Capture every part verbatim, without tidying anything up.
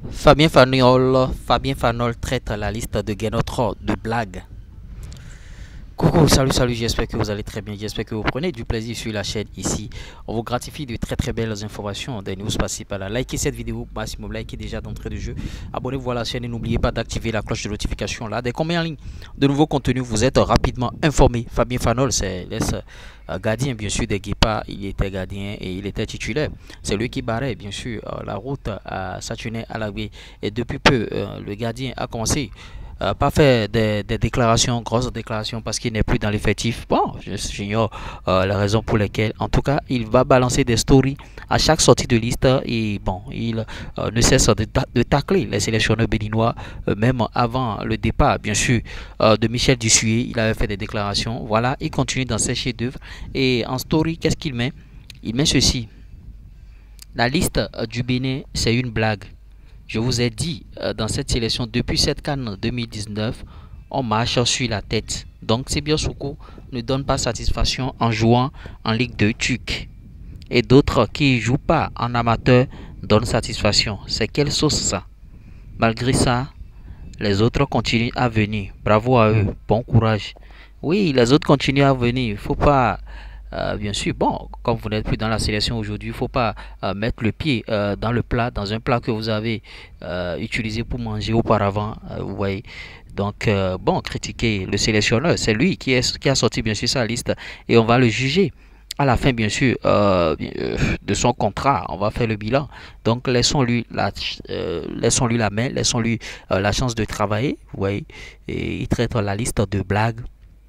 Fabien Fanol, Fabien Fanol traite la liste de Genotro de blagues. Coucou, salut, salut, j'espère que vous allez très bien, j'espère que vous prenez du plaisir sur la chaîne ici. On vous gratifie de très très belles informations, des news passées par là. Likez cette vidéo, maximum, likez déjà d'entrée de jeu. Abonnez-vous à la chaîne et n'oubliez pas d'activer la cloche de notification là. Dès qu'on met en ligne de nouveaux contenus, vous êtes rapidement informé. Fabien Fanol, c'est euh, gardien bien sûr des Guépards, il était gardien et il était titulaire. C'est lui qui barrait bien sûr euh, la route à Saturnin à la et depuis peu, euh, le gardien a commencé euh, pas faire des, des déclarations, grosses déclarations parce qu'il n'est plus dans l'effectif. Bon, j'ignore euh, les raisons pour lesquelles. En tout cas, il va balancer des stories à chaque sortie de liste et bon, il euh, ne cesse de, de tacler les sélectionneurs béninois, euh, même avant le départ, bien sûr, euh, de Michel Dussuyer. Il avait fait des déclarations. Voilà, il continue dans ses chefs-d'œuvre et en story, qu'est-ce qu'il met? Il met ceci. La liste euh, du Bénin, c'est une blague. Je vous ai dit, euh, dans cette sélection, depuis cette CAN deux mille dix-neuf, on marche sur la tête. Donc, Sebio Soukou ne donne pas satisfaction en jouant en Ligue deux turque. Et d'autres qui ne jouent pas en amateur donnent satisfaction. C'est quelle sauce ça? Malgré ça, les autres continuent à venir. Bravo à eux. Bon courage. Oui, les autres continuent à venir. Il ne faut pas... Euh, bien sûr, bon, comme vous n'êtes plus dans la sélection aujourd'hui, il ne faut pas euh, mettre le pied euh, dans le plat, dans un plat que vous avez euh, utilisé pour manger auparavant. Euh, vous voyez. Donc, euh, bon, critiquer le sélectionneur, c'est lui qui, est, qui a sorti bien sûr sa liste et on va le juger. À la fin, bien sûr, euh, de son contrat, on va faire le bilan. Donc, laissons-lui la, euh, laissons-lui la main, laissons-lui euh, la chance de travailler. Vous voyez. Et il traite la liste de blagues.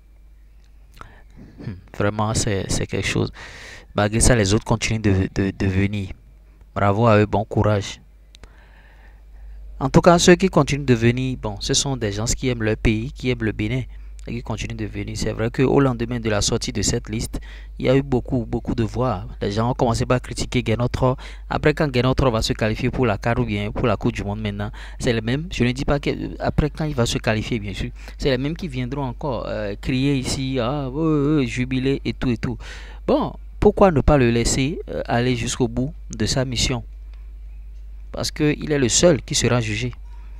Vraiment, c'est quelque chose. Malgré ça, les autres continuent de, de, de venir. Bravo à eux, bon courage. En tout cas, ceux qui continuent de venir, bon, ce sont des gens qui aiment leur pays, qui aiment le Bénin, et qui continuent de venir. C'est vrai qu'au lendemain de la sortie de cette liste, il y a eu beaucoup, beaucoup de voix. Les gens ont commencé par critiquer Genotro. Après, quand Genotro va se qualifier pour la CAN ou bien pour la Coupe du Monde maintenant, c'est les mêmes. Je ne dis pas qu'après, quand il va se qualifier, bien sûr, c'est les mêmes qui viendront encore euh, crier ici, ah, oh, oh, jubiler et tout et tout. Bon, pourquoi ne pas le laisser euh, aller jusqu'au bout de sa mission? Parce qu'il est le seul qui sera jugé.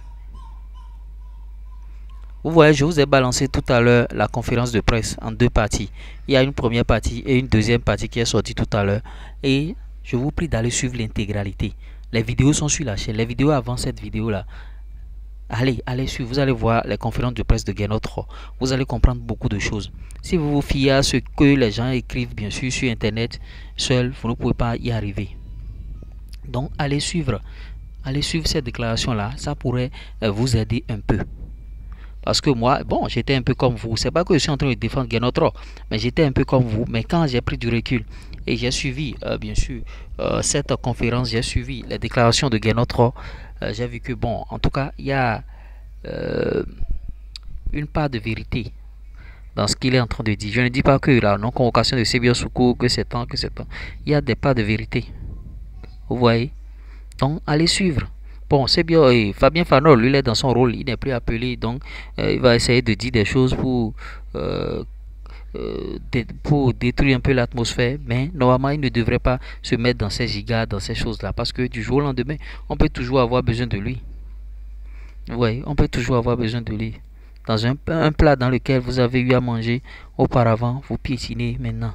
Vous voyez, je vous ai balancé tout à l'heure la conférence de presse en deux parties. Il y a une première partie et une deuxième partie qui est sortie tout à l'heure. Et je vous prie d'aller suivre l'intégralité. Les vidéos sont sur la chaîne. Les vidéos avant cette vidéo-là. Allez, allez suivre. Vous allez voir les conférences de presse de Genotro. Vous allez comprendre beaucoup de choses. Si vous vous fiez à ce que les gens écrivent, bien sûr, sur Internet, seul, vous ne pouvez pas y arriver. Donc, allez suivre. Allez suivre cette déclaration-là. Ça pourrait euh, vous aider un peu. Parce que moi, bon, j'étais un peu comme vous. C'est pas que je suis en train de défendre Genotro, mais j'étais un peu comme vous. Mais quand j'ai pris du recul et j'ai suivi, euh, bien sûr, euh, cette conférence, j'ai suivi les déclarations de Genotro, euh, j'ai vu que, bon, en tout cas, il y a euh, une part de vérité dans ce qu'il est en train de dire. Je ne dis pas que la non-convocation de Sebio Soukou, que c'est temps, que c'est temps. Il y a des parts de vérité. Vous voyez? Donc, allez suivre. Bon, c'est bien. Et Fabien Fanol, lui, il est dans son rôle. Il n'est plus appelé. Donc, euh, il va essayer de dire des choses pour, euh, euh, dé pour détruire un peu l'atmosphère. Mais normalement, il ne devrait pas se mettre dans ces gigas, dans ces choses-là. Parce que du jour au lendemain, on peut toujours avoir besoin de lui. Oui, on peut toujours avoir besoin de lui. Dans un, un plat dans lequel vous avez eu à manger auparavant, vous piétinez maintenant.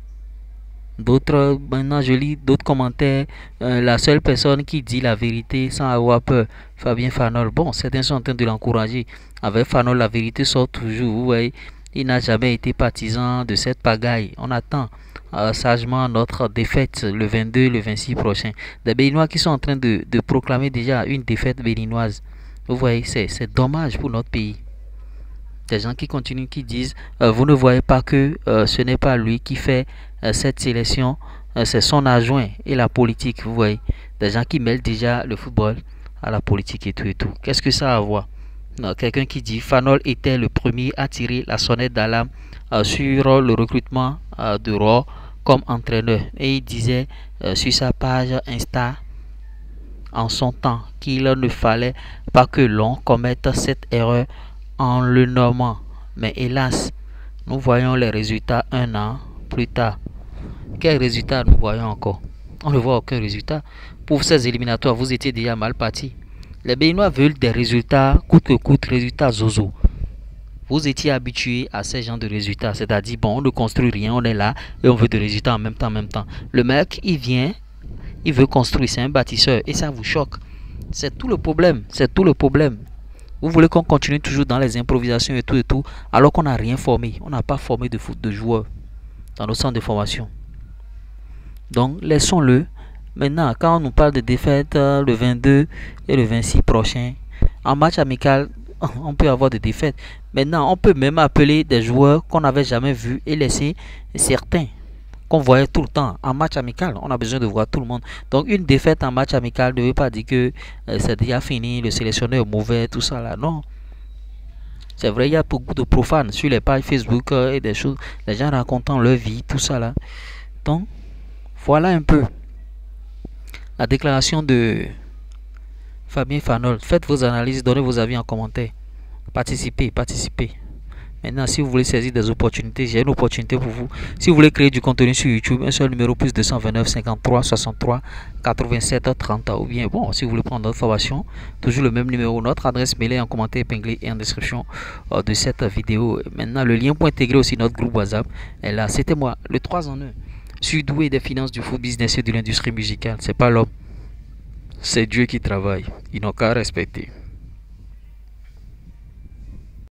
D'autres, maintenant je lis d'autres commentaires. Euh, la seule personne qui dit la vérité sans avoir peur, Fabien Fanol. Bon, certains sont en train de l'encourager. Avec Fanol, la vérité sort toujours. Vous voyez, il n'a jamais été partisan de cette pagaille. On attend euh, sagement notre défaite le vingt-deux, le vingt-six prochain. Des Béninois qui sont en train de, de proclamer déjà une défaite béninoise. Vous voyez, c'est dommage pour notre pays. Des gens qui continuent, qui disent euh, vous ne voyez pas que euh, ce n'est pas lui qui fait euh, cette sélection, euh, c'est son adjoint et la politique. Vous voyez, des gens qui mêlent déjà le football à la politique et tout et tout. Qu'est-ce que ça a à voir? Quelqu'un qui dit Fanol était le premier à tirer la sonnette d'alarme euh, sur le recrutement euh, de Roy comme entraîneur. Et il disait euh, sur sa page Insta en son temps qu'il ne fallait pas que l'on commette cette erreur en le nommant. Mais hélas, nous voyons les résultats un an plus tard. Quels résultats nous voyons encore? On ne voit aucun résultat. Pour ces éliminatoires, vous étiez déjà mal parti. Les Béninois veulent des résultats coûte que coûte, résultats zozo. Vous étiez habitué à ces genres de résultats, c'est-à-dire, bon, on ne construit rien, on est là et on veut des résultats en même temps, en même temps. Le mec, il vient, il veut construire, c'est un bâtisseur et ça vous choque. C'est tout le problème, c'est tout le problème. Vous voulez qu'on continue toujours dans les improvisations et tout et tout, alors qu'on n'a rien formé. On n'a pas formé de foot de joueurs dans nos centres de formation. Donc, laissons-le. Maintenant, quand on nous parle de défaite euh, le vingt-deux et le vingt-six prochain, en match amical, on peut avoir des défaites. Maintenant, on peut même appeler des joueurs qu'on n'avait jamais vus et laisser certains qu'on voyait tout le temps en match amical. On a besoin de voir tout le monde. Donc, une défaite en match amical ne veut pas dire que euh, c'est déjà fini, le sélectionneur est mauvais, tout ça là. Non. C'est vrai, il y a beaucoup de profanes sur les pages Facebook euh, et des choses. Les gens racontant leur vie, tout ça là. Donc, voilà un peu la déclaration de Fabien Fanol. Faites vos analyses, donnez vos avis en commentaire. Participez, participez. Maintenant, si vous voulez saisir des opportunités, j'ai une opportunité pour vous. Si vous voulez créer du contenu sur YouTube, un seul numéro plus deux cent vingt-neuf cinquante-trois soixante-trois quatre-vingt-sept trente. Ou bien, bon, si vous voulez prendre notre formation, toujours le même numéro. Notre adresse mail est en commentaire épinglé et en description euh, de cette vidéo. Maintenant, le lien pour intégrer aussi notre groupe WhatsApp est là. C'était moi, le trois en un. Je suis doué des finances, du foot business et de l'industrie musicale. C'est pas l'homme, c'est Dieu qui travaille. Ils n'ont qu'à respecter.